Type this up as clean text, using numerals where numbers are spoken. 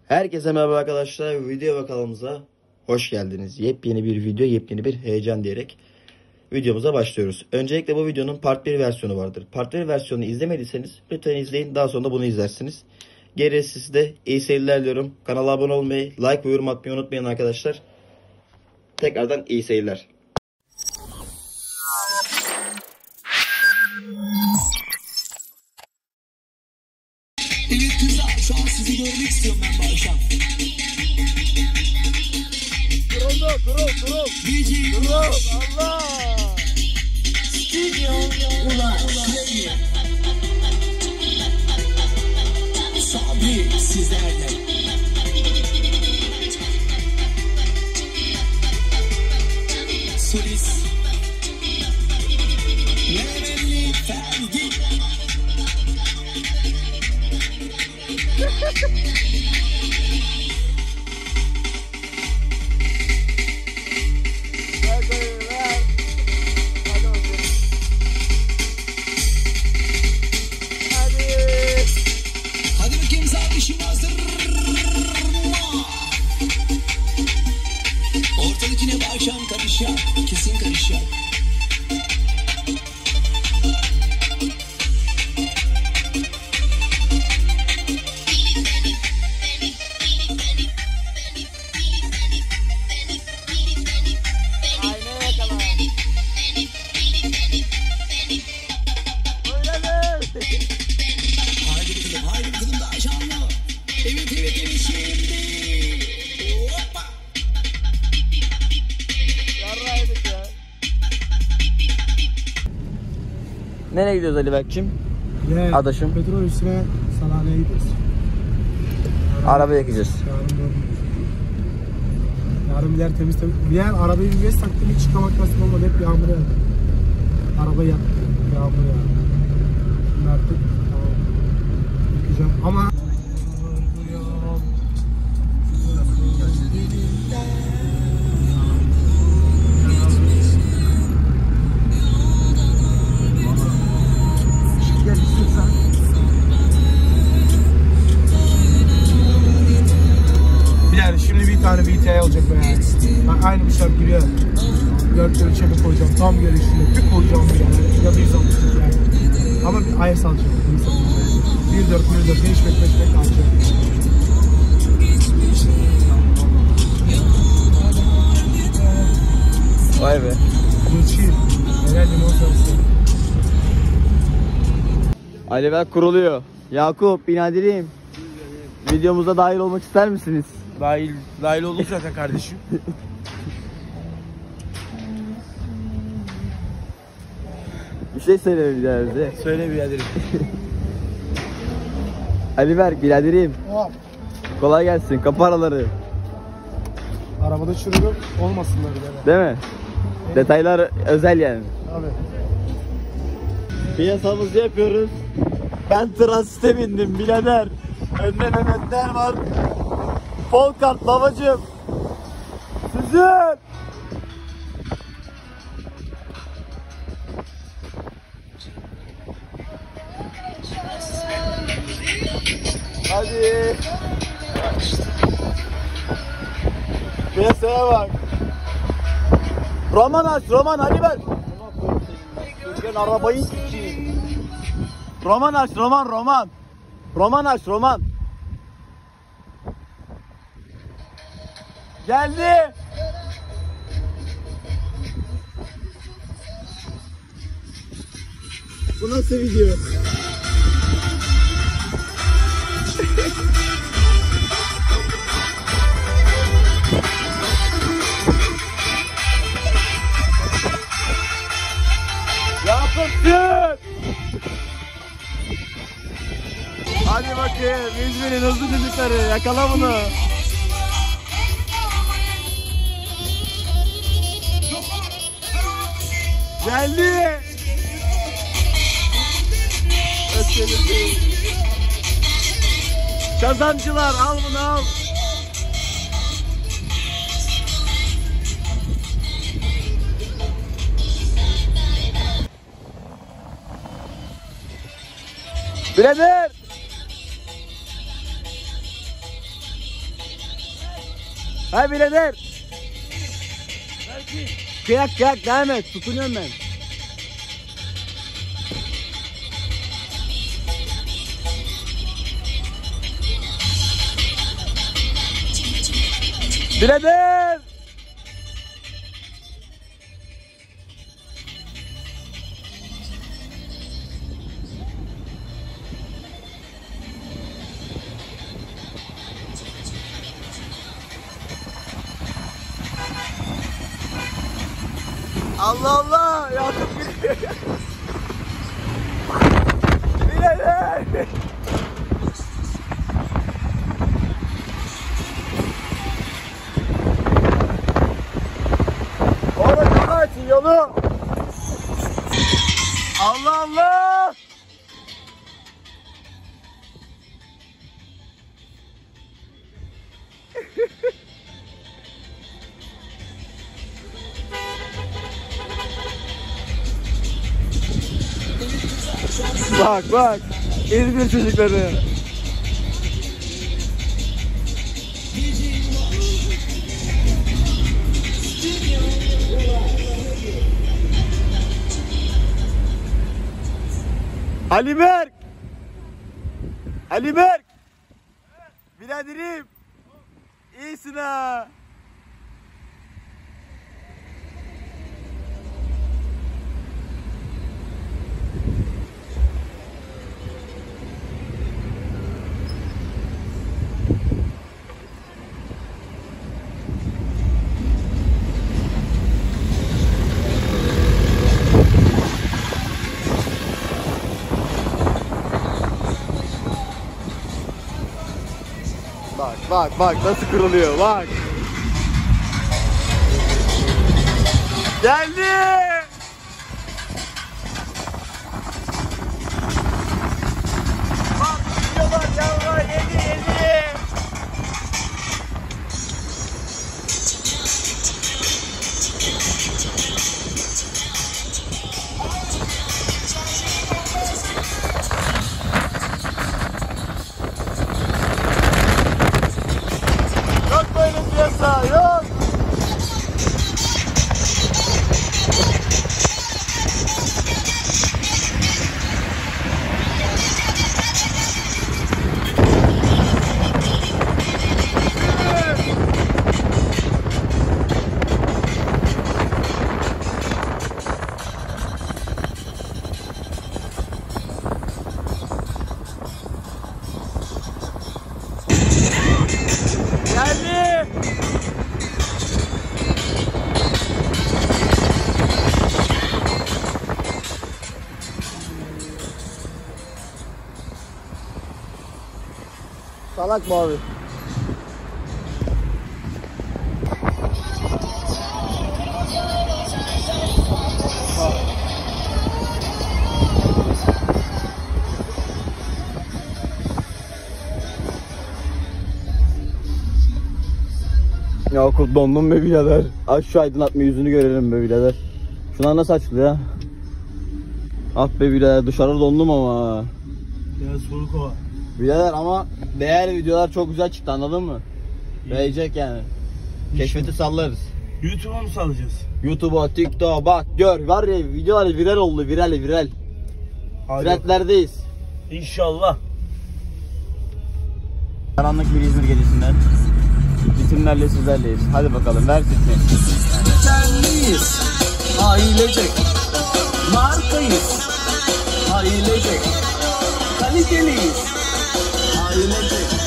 Herkese merhaba arkadaşlar. Video kanalımıza hoş geldiniz. Yepyeni bir video, yepyeni bir heyecan diyerek videomuza başlıyoruz. Öncelikle bu videonun part 1 versiyonu vardır. Part 1 versiyonunu izlemediyseniz lütfen izleyin. Daha sonra bunu izlersiniz. Gerisi size iyi seyirler diliyorum. Kanala abone olmayı, like ve yorum atmayı unutmayın arkadaşlar. Tekrardan iyi seyirler. Evet kızlar, şu an sizi görmek istiyorum ben bu akşam. Durun. Allah. Ulan, Sabri sizlerle. Solist. Yemenli Ferdi. Hadi bakayım sabişim hazır mı? Ortalık yine bu akşam karışacak, kesin karışacak. Haydi bakalım daha canlı. Evet şimdi. Hoppa. Yarraydık ya. Nereye gidiyoruz Ali Berk'cim? Adaşım. Petrol üstüne sanayine gidiyoruz. Araba yakacağız. Yarın bir yer temiz. Bir yer arabayı bir taktım, hiç çıkamak nasip olmadı. Hep yağmur yağdı. Araba yaktı. Yağmur yağdı. Şimdi artık tamam. Yıkayacağım ama şimdi bir tane BT'ye olacak be yani. Ben aynı bıçak giriyor. 4 kere çabuk koyacağım. Tam gelişinde bir koyacağım bir yani. Ya da 160 yani. Ama bir ayar salacağım. 1.4 5 alacağım. Vay be. Geçeyim. Helal limon sarısı. Ali Berk kuruluyor. Yakup, binadiriyim. Videomuza dahil olmak ister misiniz? Dahil olduk zaten kardeşim. Bir şey söyle bize. Söyle biraderim. Ali Berk, biraderim. Hop. Kolay gelsin. Kapı araları. Arabada çürüdüm. Olmasınlar birader. Değil mi? Detaylar özel yani. Abi. Piyasamızı yapıyoruz. Ben transite bindim birader. Önde Mehmetler var. Folkart babacığım. Sizin. Hadi. Piyasaya bak. Roman aç, Roman hadi ben. Ben arabayı sikeyim. Roman aç, Roman. Roman aç, Roman. Geldi. Bu nasıl video? Yapıştır. Hadi bakayım İzmir'in hızlı çocukları, yakala bunu. Geldi. Kazancılar al bunu al. Birader. Ha birader. Kıyak kıyak devam et. Tutunuyorum ben. Birader. Allah Allah yatıp gidiyor. Birader. Oğlum yolu açın yolu. Allah Allah. Bak bak. İzmir çocukları. Ali Berk. Ali Berk. Biraderim. İyisin ha. Bak bak nasıl kırılıyor bak. Geldi. Bak gidiyorlar yavrular yedi. Yok. Geldi. Salak mı abi? Yakup dondum be birader. Aç şu aydınlatma yüzünü görelim be birader. Şunlar nasıl açılıyor? Ah be birader dışarı dondum ama. Biraz soğuk o. Birader ama değerli videolar çok güzel çıktı anladın mı? Beğenecek yani. Keşfeti sallarız. YouTube'a mı salacağız? YouTube'a, TikTok'a bak gör var ya videolar viral oldu viral. Trendlerdeyiz. İnşallah. Karanlık bir İzmir gecesinden ritimlerle sizlerleyiz. Hadi bakalım ver ritmi. Senliyiz, ailecek, markayız, ailecek, kaliteliyiz, ailecek.